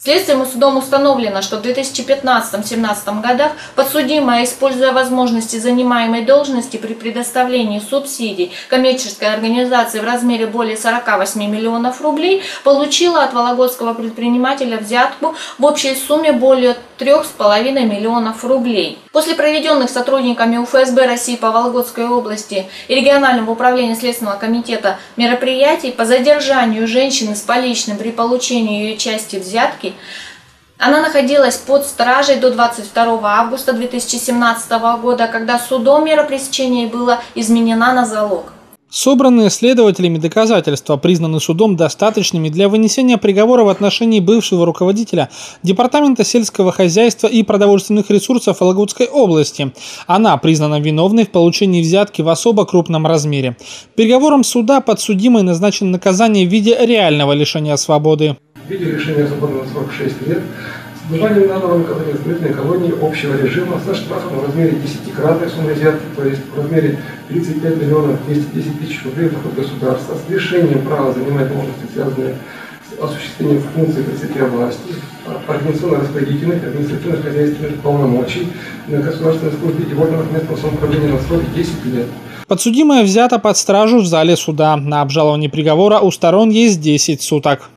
Следствием и судом установлено, что в 2015-2017 годах подсудимая, используя возможности занимаемой должности при предоставлении субсидий коммерческой организации в размере более 48 миллионов рублей, получила от вологодского предпринимателя взятку в общей сумме более 3,5 миллионов рублей. После проведенных сотрудниками УФСБ России по Вологодской области и регионального управления Следственного комитета мероприятий по задержанию женщины с поличным при получении ее части взятки, она находилась под стражей до 22 августа 2017 года, когда судом мера пресечения была изменена на залог. Собранные следователями доказательства признаны судом достаточными для вынесения приговора в отношении бывшего руководителя Департамента сельского хозяйства и продовольственных ресурсов Вологодской области. Она признана виновной в получении взятки в особо крупном размере. Приговором суда подсудимой назначено наказание в виде реального лишения свободы. В виде лишения свободы на срок 6 лет с содержанием данного наказания исправительной колонии общего режима со штрафом в размере 10-кратной суммы взятки, то есть в размере 35 миллионов 210 тысяч рублей в доход государства, с лишением права занимать должности, связанные с осуществлением функций представителя власти, организационно-распорядительных, административно-хозяйственных полномочий на государственной службе и в органах местного самоуправления на срок 10 лет. Подсудимая взята под стражу в зале суда. На обжалование приговора у сторон есть 10 суток.